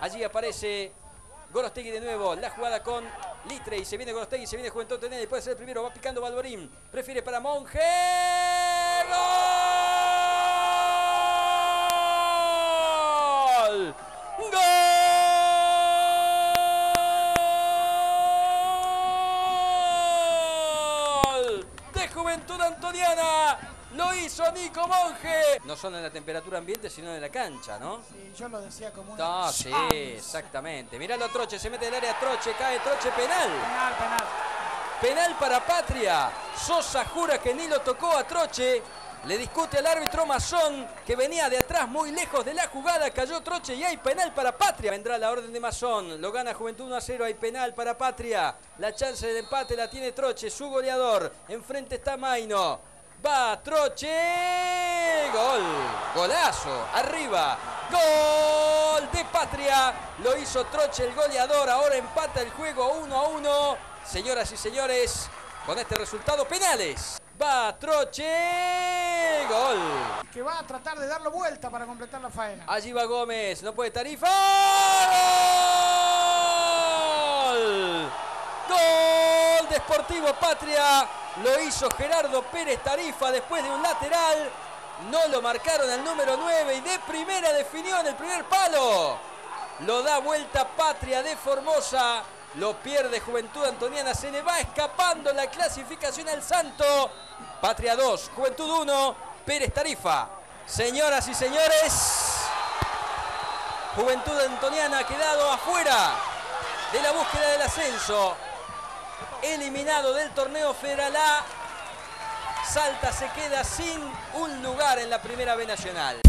Allí aparece Gorostegui de nuevo. La jugada con Litre y se viene Gorostegui, se viene Juventud Antoniana y puede ser el primero. Va picando Baldorín. Prefiere para Monje. ¡Gol! ¡Gol! De Juventud Antoniana. Lo hizo Nico Monje. No solo en la temperatura ambiente, sino en la cancha, ¿no? Sí, yo lo decía como una... No, sí, exactamente. Miralo a Troche, se mete en el área Troche, cae Troche, penal. Penal. Penal para Patria. Sosa jura que ni lo tocó a Troche. Le discute al árbitro Masón, que venía de atrás muy lejos de la jugada. Cayó Troche y hay penal para Patria. Vendrá la orden de Masón. Lo gana Juventud 1-0. Hay penal para Patria. La chance del empate la tiene Troche, su goleador. Enfrente está Maino. Va Troche. Gol. Golazo. Arriba. Gol de Patria. Lo hizo Troche, el goleador. Ahora empata el juego 1-1. Señoras y señores, con este resultado, penales. Va Troche. Gol. Que va a tratar de darlo vuelta para completar la faena. Allí va Gómez. No puede Tarifa. ¡Gol! Gol de Sportivo Patria. Lo hizo Gerardo Pérez Tarifa después de un lateral. No lo marcaron al número 9 y de primera definió en el primer palo. Lo da vuelta Patria de Formosa. Lo pierde Juventud Antoniana. Se le va escapando la clasificación al Santo. Patria 2, Juventud 1, Pérez Tarifa. Señoras y señores, Juventud Antoniana ha quedado afuera de la búsqueda del ascenso. Eliminado del torneo Federal A. Salta se queda sin un lugar en la Primera B Nacional.